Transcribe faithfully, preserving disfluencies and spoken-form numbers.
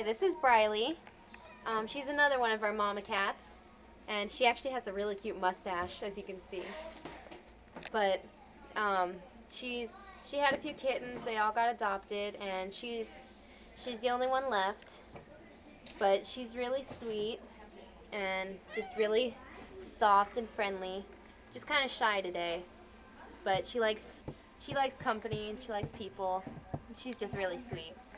Okay, this is Briley. Um, she's another one of our mama cats, and she actually has a really cute mustache, as you can see. But um, she's she had a few kittens. They all got adopted, and she's she's the only one left. But she's really sweet and just really soft and friendly. Just kind of shy today, but she likes she likes company and she likes people. She's just really sweet.